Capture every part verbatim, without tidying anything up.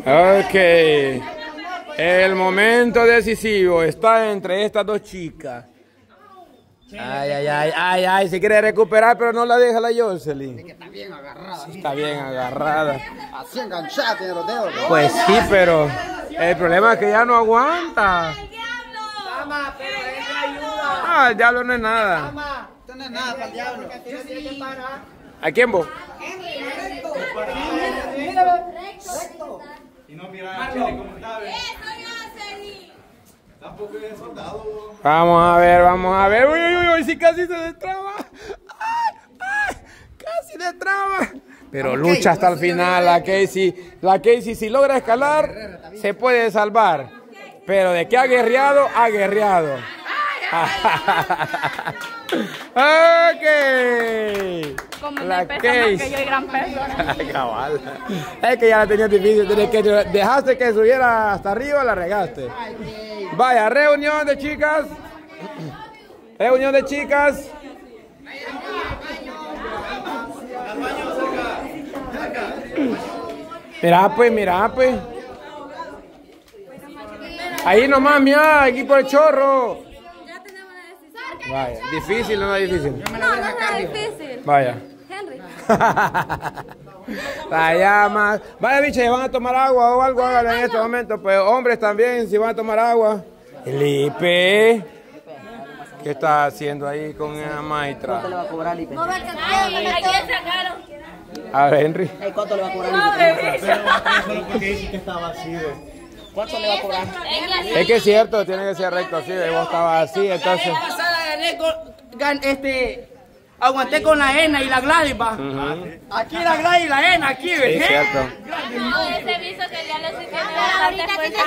Ok. El momento decisivo está entre estas dos chicas. Ay, ay, ay, ay, ay, se quiere recuperar, pero no la deja la Jocelyn. Es que está bien agarrada. Sí, está bien agarrada. Así enganchada tiene los dedos. Pues sí, pero el problema es que ya no aguanta. Mamá, pero eso ayuda. Ah, el diablo no es nada. Mamá, Esto no es nada para el diablo. sí. ¿A quién vos? Y no mira a Chile como está, ¿ves? Tampoco es soldado. Vamos a ver, vamos a ver. Uy, uy, uy, uy, sí casi se destraba. Ay, ay, casi destraba. Pero lucha hasta el final. La Casey, la Casey si logra escalar, se puede salvar. Pero de que ha guerreado, ha guerreado. Ok. Como La no pesa más que Casey. yo y gran peso. Cabal. Es que ya la tenía difícil. Tienes que, dejaste que subiera hasta arriba, la regaste. Vaya, reunión de chicas. Reunión de chicas. Mira pues, mira pues. Ahí nomás, mira, aquí por el chorro. Ya tenemos la decisión. Vaya, difícil o no es difícil. No, no es nada difícil. Vaya. Henry. La llamas. Vaya, bicha, si van a tomar agua o algo, háganlo en este momento. Pues hombres también, si van a tomar agua. Felipe, ¿qué está haciendo ahí con la maestra? ¿Cuánto le va a cobrar, Lipe? No ve que ay, ¿a quién sacaron? A ver, Henry. Ey, ¿cuánto le va a cobrar, Lipe? Solo porque dice que está vacío. ¿Cuánto le va a cobrar? Es que es cierto, tiene que ser recto así. Vos estabas así, entonces. La pasada gané con, gan- este, aguanté con la Ena y la Gladys, pa. Aquí la Gladys y la Ena, aquí, Sí, ¿ves? es cierto. No, ese viso que ya le tiene bastante fuerza.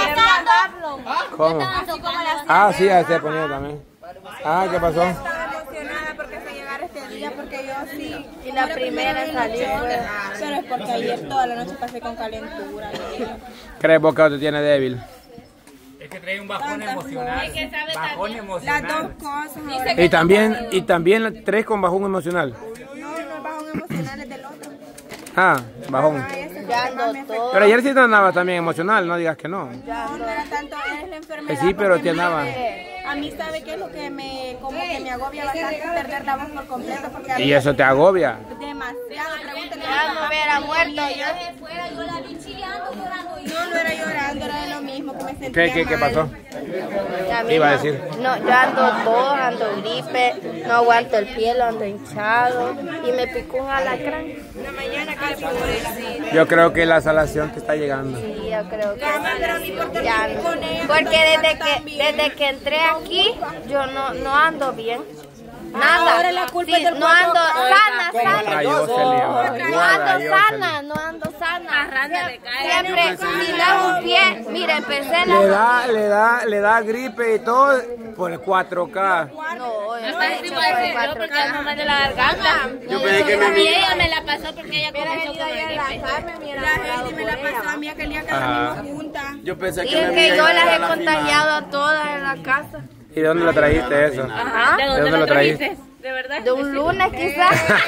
¿Cómo? Ah, sí, ya se ponía también. Ah, ¿qué pasó? Estaba emocionada porque se llegara este día, porque yo sí. Y la primera en salir fue. Pero es porque ayer toda la noche pasé con calentura. ¿Crees vos que te tiene débil? Es que trae un bajón emocional. Bajón Las emocional. dos cosas. Ahora. Y también, y también tres con bajón emocional. No, no es bajón emocional, es del otro. Ah, bajón. Ah, ese es el que más me afectó. Pero ayer sí te andabas también emocional, no digas que no. No, no era tanto, es la enfermedad. Eh, sí, pero porque te andaba. mire, a mí sabe qué es lo que me, como que me agobia bastante perder la voz por completo. Porque a mí Y eso te agobia. demasiado, pregúntale a Ya mi no mamá hubiera cómo muerto tenía. yo. Yo la vi chillando, llorando. No, no era llorando, era de lo mismo, que me sentía ¿Qué, qué, qué mal. pasó? Ya ¿Qué iba a mismo. decir? No, yo ando tos, ando gripe, no aguanto el pie, lo ando hinchado y me picó un alacrán. Una mañana que pobrecita. Yo creo que la salación te está llegando. Sí, yo creo que Mamá, pero ni por ya dormir no. con ella, Porque desde también. que desde que entré aquí yo no, no ando bien. Nada. Ahora la culpa Sí, es del no ando cuatro sana, Otra sana. Jocelyn, No igual a ando Jocelyn. sana, no ando sana. Siempre, si da un pie, mire, empecé Le la... da, le da, le da gripe y todo por el cuatro K. No, yo no he hecho por el cuatro K. de la garganta. Yo pensé que me Y ella me la pasó porque ella comenzó con el gripe. La gente me la pasó a mí aquel día que Ajá. dormimos juntas. Yo pensé Y que es me que iba yo a las llegar he a la contagiado a todas en la casa. ¿Y de dónde lo trajiste eso? Ajá. ¿De dónde lo trajiste? ¿De verdad? De un lunes quizás.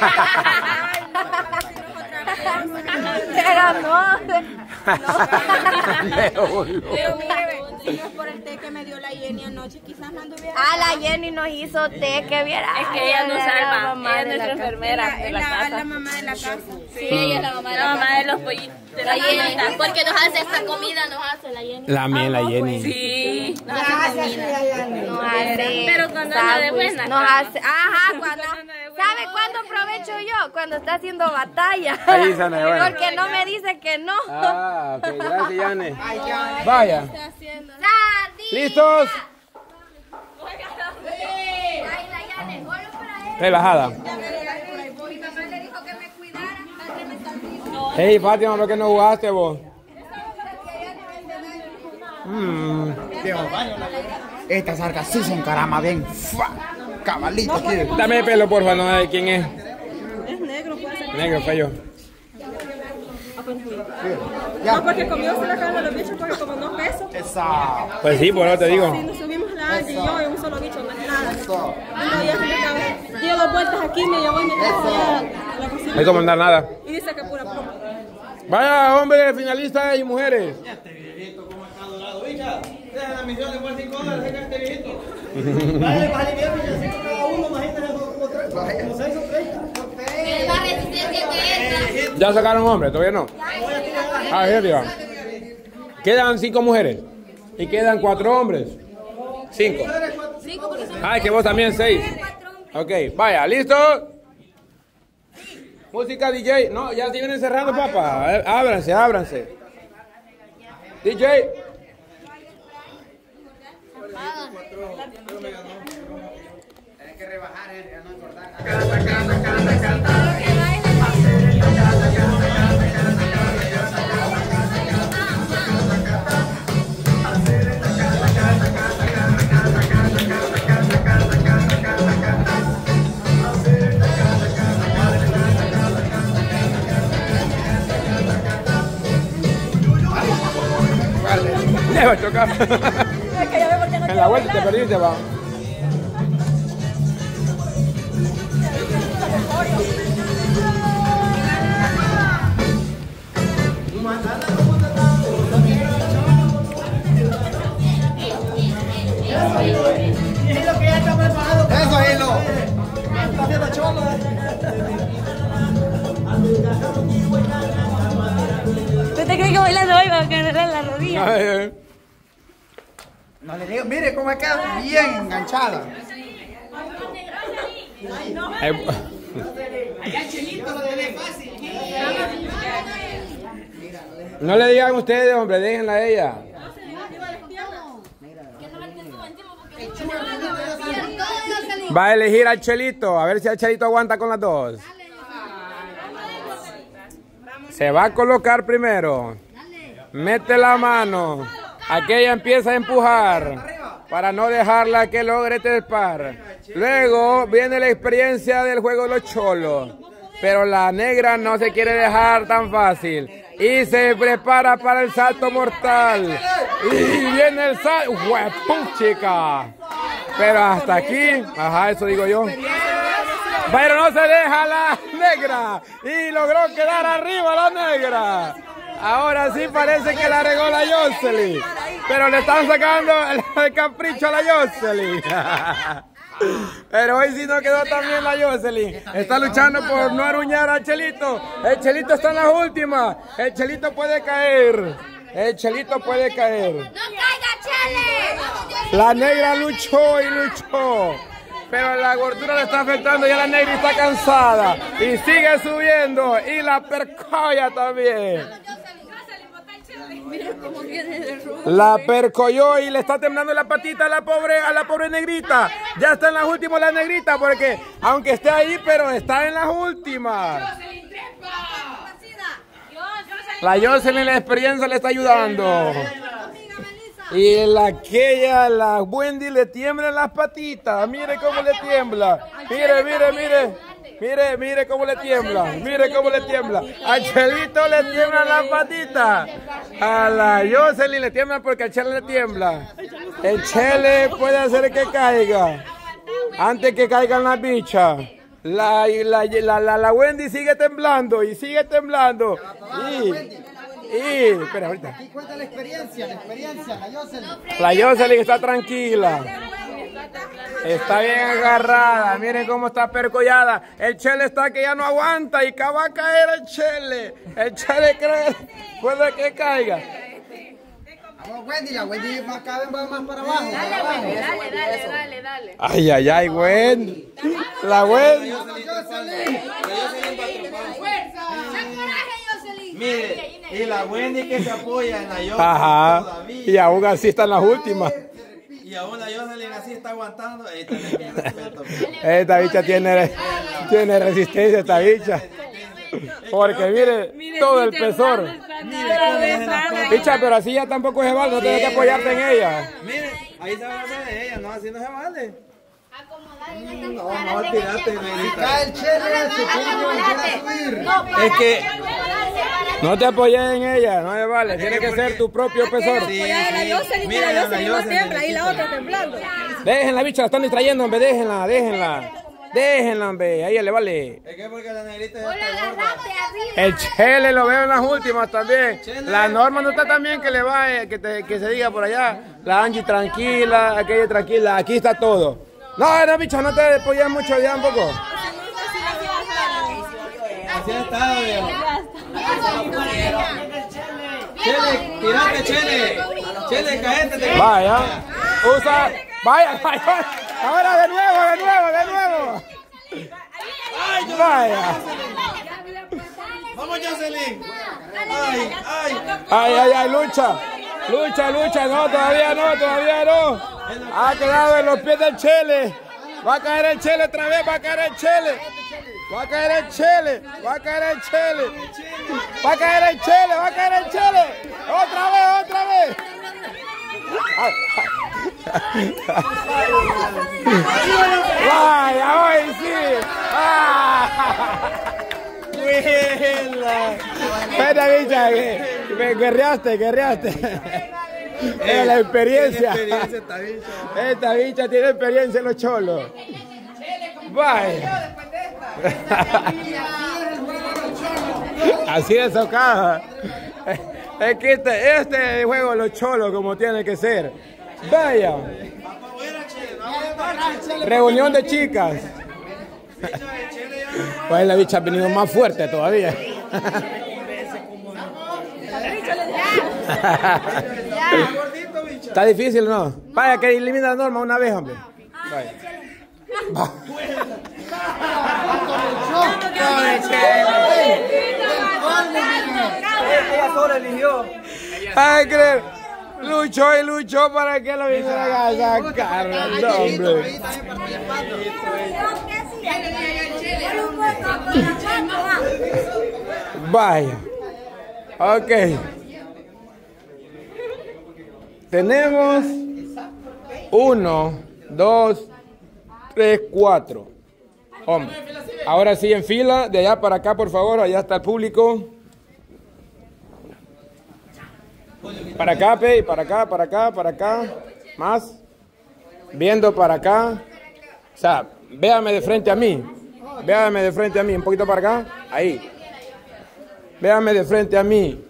Pero no. Pero mire, si no es por el té que me dio la Jenny anoche, quizás no anduviera. Ah, la Jenny nos hizo té, que viera. Es que ella no Era la salva, mamá ella es de la nuestra casa. enfermera Es de la, la es la casa. mamá de la casa. Sí, ella es la mamá de la, mamá de los pollitos. De la Jenny. Porque nos hace esta comida, nos hace la Jenny. La mía, la Jenny. Sí. Nos hace. Pero cuando anda de sándwich, buena. Nos hace. Ajá, cuando. ¿Sabe cuándo aprovecho yo? Cuando está haciendo batalla. Ahí está, de buena. Porque no me dice que no. Ah, ok, gracias, Yane. Vaya. Sandía. ¿Listos? Relajada. Hey, Fátima, ¿por qué no jugaste vos? Mm. Esta zarca sí se encarama bien. ¡Fua! Cabalito aquí. Dame el pelo, porfa, no sé quién es. Es negro, puede ser. Negro, feo. No, porque conmigo se la cagan los bichos porque como no peso. Esa. Pues sí, por eso te digo. Si nos subimos la Angie y yo y un solo bicho, no es nada. Y ya se me acaba. Dio dos vueltas aquí, me llevó y me trajo allá a la cocina. No hay como andar nada. Y dice que pura pluma. Vaya, hombres, finalistas y mujeres. Ya este viejito, cómo está dorado. Bicha, deja la misión de por cinco dólares, deja este viejito. Vale, vale, bien, bicha, cinco cada uno, imagínate, como tres, como seis o treinta. Es más resistencia que esta. Ya sacaron hombres, todavía no. Ah, ya, ya. Quedan cinco mujeres. Y quedan cuatro hombres. Cinco. Ah, que vos también, seis. Ok, vaya, ¿listo? Música D J. No, ya se vienen cerrando, papá. Ábranse, ábranse. D J. Tienes que rebajar, eh, no engordar. Le va a chocar. En la vuelta te perdiste, va. Eso, Hilo. Está haciendo cholo. ¿Tú te crees que bailando hoy va a caer en la rodilla? Ay, ay. No le digo, mire cómo queda bien enganchada. Eh, No le digan ustedes, hombre, déjenla a ella. Va a elegir al Chelito, a ver si el Chelito aguanta con las dos. Se va a colocar primero. Mete la mano. Aquella empieza a empujar para no dejarla que logre trepar. Luego viene la experiencia del juego de los cholos. Pero la negra no se quiere dejar tan fácil. Y se prepara para el salto mortal. Y viene el salto. ¡Huepuchica! Pero hasta aquí, ajá, eso digo yo. Pero no se deja la negra. Y logró quedar arriba la negra. Ahora sí parece que la regó la Jocelyn. Pero le están sacando el capricho a la Jocelyn. Pero hoy sí no quedó tan bien la Jocelyn. Está luchando por no aruñar al Chelito. El Chelito está en las últimas. El Chelito puede caer. El Chelito puede caer. ¡No caiga, Chele! La negra luchó y luchó. Pero la gordura le está afectando. Ya la negra está cansada. Y sigue subiendo. Y la percoya también. La percolló y le está temblando la patita a la pobre, a la pobre negrita. Ya está en las últimas la negrita, porque aunque esté ahí, pero está en las últimas. La Jocelyn, la experiencia le está ayudando. Y la aquella, la Wendy le tiemblan las patitas. Mire cómo le tiembla. Mire, mire, mire. Mire, mire cómo le tiembla, mire cómo le tiembla. A Chelito le tiemblan las patitas. A la Jocelyn le tiemblan porque a Chele le tiembla. El Chele puede hacer que caiga antes que caigan las bichas. La, la, la, la, la Wendy sigue temblando y sigue temblando. Y, y, espera, ahorita. Aquí cuenta la experiencia, la experiencia, la Jocelyn. La Jocelyn está tranquila. Está bien agarrada, miren cómo está percollada. El Chele está que ya no aguanta y que va a caer el Chele. El Chele cree, puede que caiga. Vamos, Wendy, la Wendy más cada vez va más para abajo. Dale, Wendy, dale, dale, dale, dale. Ay, ay, ay, Wendy. La Wendy. Mire, y la Wendy que se apoya en la Jocelyn Ajá. todavía. Y aún así están las últimas. Y aún la Jocelyn así está aguantando. Esta, Esta bicha tiene, tiene resistencia, esta bicha. Porque mire, todo el pesor. Bicha, pero así ya tampoco se vale, no tienes que apoyarte en ella. Mire, ahí se va a hacer de ella, no, así no se vale. No, no, tírate, Si cae el Chele, se puede volver a subir. Es que no te apoyes en ella, no se vale, tiene que ser tu propio pesor. Sí, sí. Mira, la Jocelyn y la otra temblando. Déjenla, bicha, la están distrayendo, hombre, déjenla, déjenla. Déjenla, hombre. Ahí le vale. Es que porque la negrita es El Chele lo veo en las últimas también. La Norma no está también que le va, eh, que, te, que se diga por allá. La Angie tranquila, aquella tranquila. Aquí está todo. No, no, bicho, no te apoyas mucho ya un poco. así ha estado, viejo. Chele, tirate, Chele. Chele, caéntate. Vaya. Usa. Vaya, vaya. Ahora de nuevo, de nuevo, de nuevo. Vaya. Vamos, Jocelyn. Ay, ay. Ay, ay, ay, lucha. Lucha, lucha. No, todavía no, todavía no. Ha quedado en los pies del Chele. Va a caer el Chele otra vez, va a caer el Chele. Va a caer el Chele, va a caer el Chele. Va a caer el Chele, va a caer el Chele. Otra vez, otra vez. Vaya, hoy sí. Ah. Espera, bicha, que guerreaste, guerreaste. Es la experiencia. Esta bicha tiene experiencia en los cholos. Vaya. Así de socada. Es que este, este juego de los cholos como tiene que ser. Vaya. Reunión de chicas. Pues la bicha ha venido más fuerte todavía. Está difícil, ¿no? Vaya, que elimina la Norma una vez, hombre. Vaya. Ella sola eligió. Ay, creer. Luchó y luchó para que lo viniera a sacar. No, hombre. Vaya. Ok. Tenemos uno, dos, tres, cuatro. Hombre. Ahora sí en fila, de allá para acá, por favor. Allá está el público. Para acá, pe, para acá, para acá, para acá. Más. Viendo para acá. O sea, véame de frente a mí. Véame de frente a mí. Un poquito para acá. Ahí. Véame de frente a mí.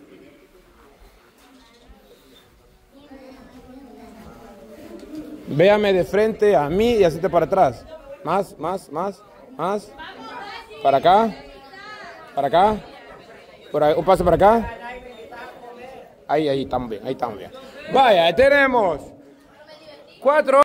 Véame de frente a mí y hacete para atrás. Más, más, más, más. Para acá. Para acá. Por ahí, un paso para acá. Ahí, ahí estamos bien, ahí estamos bien. Vaya, tenemos cuatro.